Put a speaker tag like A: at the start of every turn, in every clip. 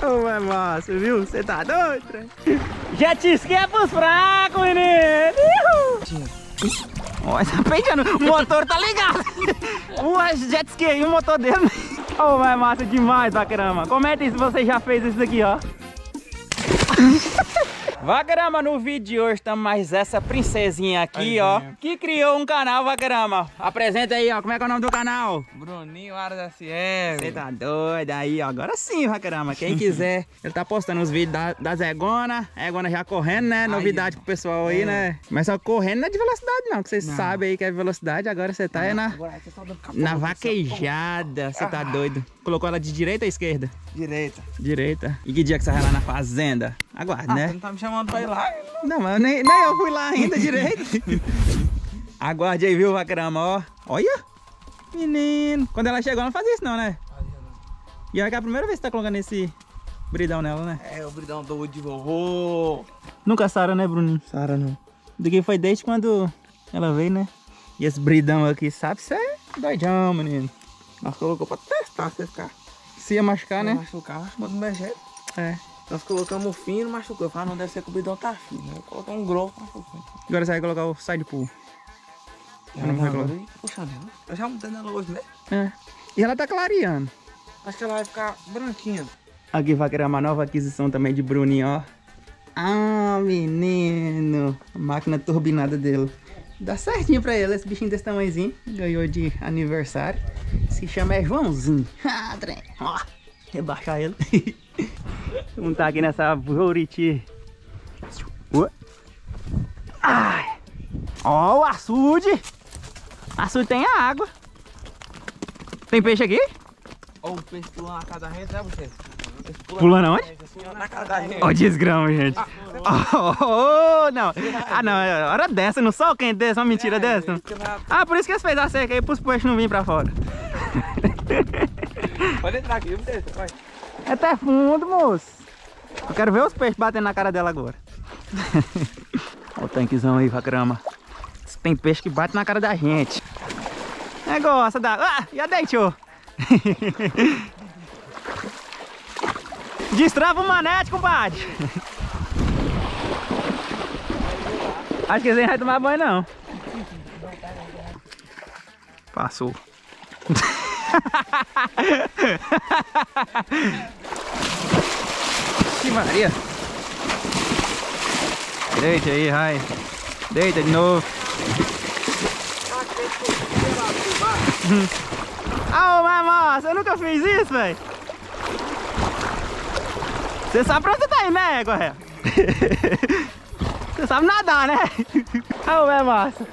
A: Oh, é massa, viu? Você tá doido, trem? Jet ski é pros fracos, menino! Ó, tá peidando. O motor tá ligado. O jet ski aí, o motor dele. Oh, é massa demais, Vaquerama. Comenta aí se você já fez isso daqui, ó. Vaquerama, no vídeo de hoje estamos mais essa princesinha aqui, ó, que criou um canal, Vaquerama. Apresenta aí, ó, como é que é o nome do canal?
B: Bruninho Aras SM.
A: Você tá doido aí, ó. Agora sim, Vaquerama. Quem quiser, ele tá postando os vídeos das Egona. A Egona já correndo, né? Novidade pro pessoal aí, né? Mas só correndo não é de velocidade, não. Que vocês sabem aí que é velocidade. Agora você tá aí na vaquejada. Você tá doido. Colocou ela de direita ou esquerda?
B: Direita.
A: Direita. E que dia que você vai lá na fazenda? Aguarde, né?
B: Você não tá me chamando pra ir lá?
A: Não, mas nem eu fui lá ainda direito. Aguarde aí, viu, Vaquerama, ó. Olha. Menino. Quando ela chegou, não fazia isso não, né? E olha que é a primeira vez que você tá colocando esse bridão nela, né?
B: É, o bridão doido de vovô.
A: Nunca sara, né, Bruninho?
B: Sara não.
A: Daqui foi desde quando ela veio, né? E esse bridão aqui, sabe? Você é doidão, menino.
B: Nós colocamos pra testar, se ficar.
A: Se ia machucar, né?
B: Machucar, mas do meu jeito.
A: É.
B: Nós colocamos fino, machucou. Eu falei, não deve ser que o bridão tá fino. Eu coloquei um grosso, machucou.
A: Agora você vai colocar o side pull.
B: Não vai colocar. Puxa, não. Eu já mudei nela hoje, né?
A: É. E ela tá clareando.
B: Acho que ela vai ficar branquinha.
A: Aqui vai criar uma nova aquisição também de Bruninho, ó. Ah, menino. A máquina turbinada dele. Dá certinho pra ele, esse bichinho desse tamanhozinho. Ganhou de aniversário. Se chama Joãozinho. Ah, trem. Ó, rebaixar ele. Vamos tá aqui nessa Buriti. Ai. Ó, o açude. Açude tem a água. Tem peixe aqui?
B: Ó, o peixe pulando na casa da gente, né, você?
A: Pulando onde?
B: Na casa da gente.
A: Ó, desgrama, gente. Oh, não. Ah, não. Hora dessa, no sol quente desse, uma mentira dessa. Ah, por isso que eles fez a cerca aí, pros peixes não virem pra fora.
B: Pode entrar aqui, você vai.
A: É até fundo, moço. Eu quero ver os peixes batendo na cara dela agora. Olha o tanquezão aí, Vaquerama. Tem peixe que bate na cara da gente. Negócio da... Ah, já deitou. Destrava o manete, compadre. Acho que eles nem vai tomar banho, não. Passou. Que Maria. Deita aí, Rai. Deita de novo. Ah, mas massa, eu nunca fiz isso, velho. Você sabe pra onde você tá indo, né, Correia? Você sabe nadar, né? Ah, é massa.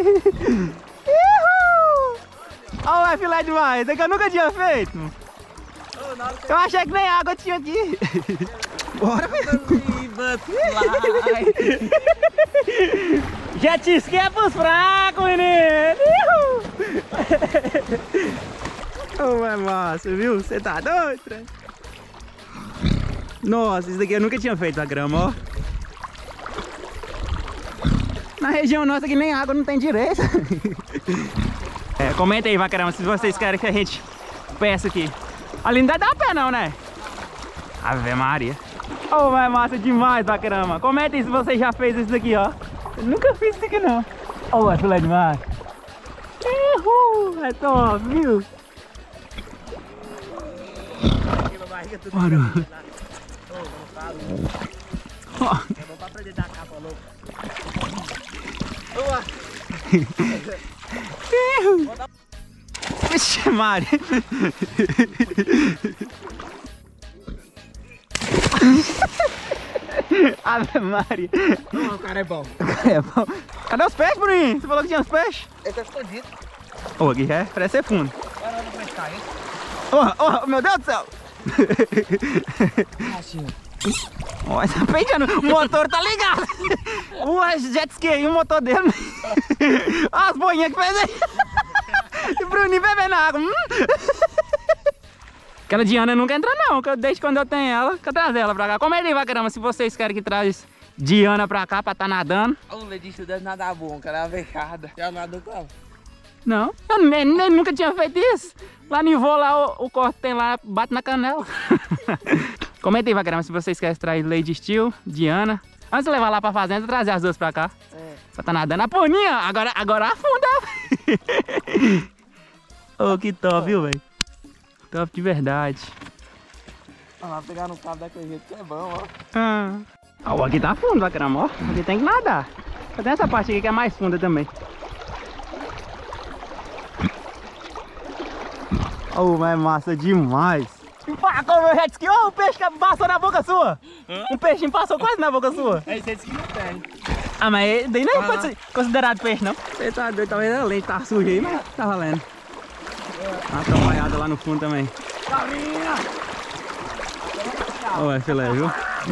A: Ah, é filé demais. É que eu nunca tinha feito. Eu achei que nem água tinha aqui. Bora, jet ski é pros fracos, menino. Oh, é massa, viu? Você tá doido, trem? Nossa, isso daqui eu nunca tinha feito a grama, ó. Na região nossa que nem água não tem direito. É, comenta aí, Vaquerama, se vocês querem que a gente peça aqui. Ali não dá pé não, né? Ave Maria. Oh, é massa demais, Vaquerama. Comenta aí se você já fez isso daqui, ó. Eu nunca fiz isso aqui não. Oh, é filé demais. É top, viu? Parou. É bom pra aprender a dar capa, louco. Vixe, Maria. Ave Maria.
B: Não, o cara é bom.
A: O cara é bom. Cadê os peixes, Bruninho? Você falou que tinha os peixes?
B: Ele tá escondido.
A: Ô, aqui já parece ser fundo.
B: Agora eu vou pescar ele.
A: Oh, meu Deus do céu. Olha, tá peidando. O motor tá ligado. O jet ski aí, o motor dele. Olha as boinhas que fez aí. E o Bruninho bebendo água. Aquela Diana nunca entra não, desde quando eu tenho ela, que eu trago ela pra cá. Comenta aí, Vaquerama, se vocês querem que traz Diana pra cá, pra tá nadando.
B: O Ledinho deve nadar bom, cara, é uma vexada. Já nadou com ela?
A: Não, eu nem nunca tinha feito isso. Lá no Ivô, lá o corte tem lá, bate na canela. Comenta aí, Vaquerama, se vocês querem extrair Lady Steel, Diana. Antes de levar lá pra fazenda, trazer as duas pra cá. Pra tá nadando a poninha. Agora afunda. Oh, que top, viu, velho? Top de verdade.
B: Ah, pegar no cabo daquele jeito que é bom, ó.
A: Ó, aqui tá fundo, Vaquerama, ó. Aqui tem que nadar. Só tem essa parte aqui que é mais funda também. Oh, mas é massa demais. Empacou meu jet ski. Oh, o peixe que passou na boca sua. Um peixinho passou quase na boca sua.
B: É esse jet ski não tem.
A: Ah, mas daí não é considerado peixe, não. Você tá doido, talvez a lente tá suja aí, mas tá valendo. Uma trabalhada lá no fundo também. Olha, filé, viu?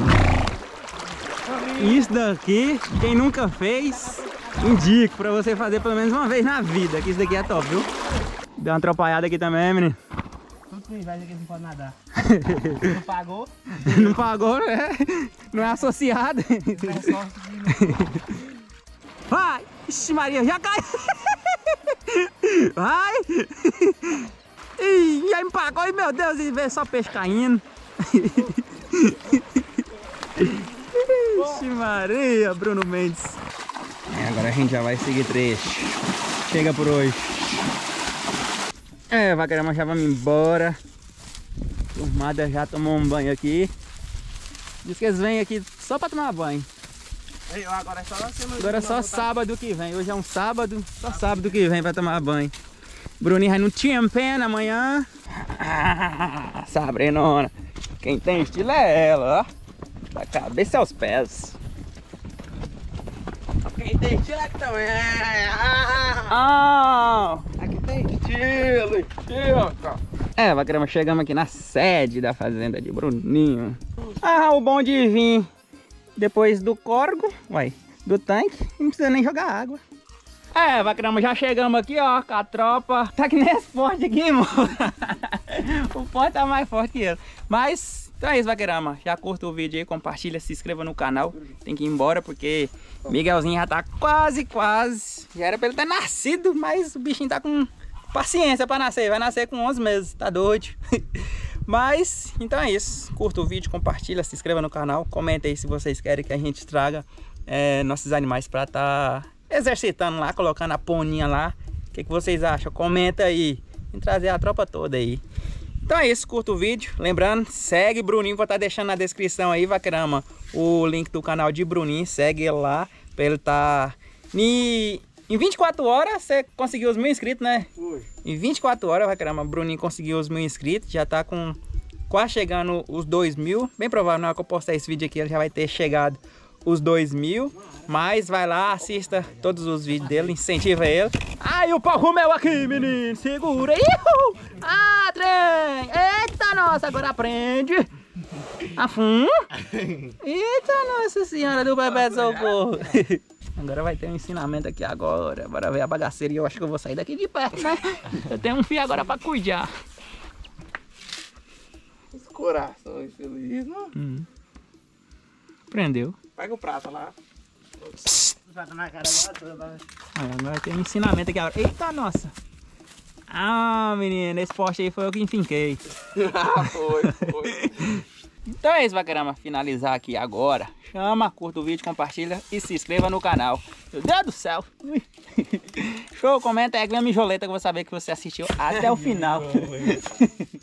A: Isso daqui, quem nunca fez, indico pra você fazer pelo menos uma vez na vida, que isso daqui é top, viu? Deu uma atrapalhada aqui também, menino.
B: Tudo que vai dizer que não pode nadar. Não pagou?
A: Não pagou, né? Não é associado. Vai! Ixi, Maria, já cai! Vai! Ih, já empacou, e meu Deus, e vê só peixe caindo. Ixi, Maria, Bruno Mendes. Agora a gente já vai seguir trecho. Chega por hoje. Vaquerama, já vamos embora. Turmada já tomou um banho aqui. Diz que eles vêm aqui só pra tomar banho. Agora é só sábado que vem. Hoje é um sábado, só sábado que vem pra tomar banho. Bruninho vai no Tiempena amanhã. Sabrinona. Quem tem estilo é ela, ó. Da cabeça aos pés.
B: Quem tem estilo aqui também.
A: Aqui tem estilo. Vaquerama, chegamos aqui na sede da fazenda de Bruninho. O bom de vir depois do corgo, do tanque, não precisa nem jogar água. Vaquerama, já chegamos aqui, ó, com a tropa. Tá que nem esse forte aqui, mano. O forte tá mais forte que ele. Mas, então é isso, Vaquerama. Já curta o vídeo aí, compartilha, se inscreva no canal. Tem que ir embora, porque Miguelzinho já tá quase. Já era pra ele ter nascido, mas o bichinho tá com paciência pra nascer. Vai nascer com 11 meses, tá doido. Mas, então é isso. Curta o vídeo, compartilha, se inscreva no canal. Comenta aí se vocês querem que a gente traga nossos animais pra tá exercitando lá, colocando a poninha lá. O que vocês acham? Comenta aí. E trazer a tropa toda aí. Então é isso, curta o vídeo. Lembrando, segue Bruninho, vou estar deixando na descrição aí, Vaquerama, o link do canal de Bruninho. Segue ele lá, pra ele estar... Em 24 horas você conseguiu os 1000 inscritos, né? Em 24 horas, Vaquerama, Bruninho conseguiu os 1000 inscritos. Já tá com quase chegando os 2000. Bem provável, na hora que eu postar esse vídeo aqui, ele já vai ter chegado os 2000. Mas vai lá, assista todos os vídeos dele, incentiva ele. O pau rumeu aqui, menino. Segura. Trem. Eita, nossa, agora aprende. Afum. Eita, nossa senhora do bebê de socorro. Agora vai ter um ensinamento aqui agora. Bora ver a bagaceira e eu acho que eu vou sair daqui de perto, né? Eu tenho um fio agora pra cuidar.
B: Os corações felizes, não?
A: Prendeu.
B: Pega o prato lá.
A: Agora tem um ensinamento aqui agora. Eita, nossa. Menino, esse poste aí foi eu que enfinquei.
B: Foi.
A: Então é isso, Vaquerama. Finalizar aqui agora. Chama, curta o vídeo, compartilha e se inscreva no canal. Meu Deus do céu. Show, comenta aí, ganha mijoleta que eu vou saber que você assistiu até o final.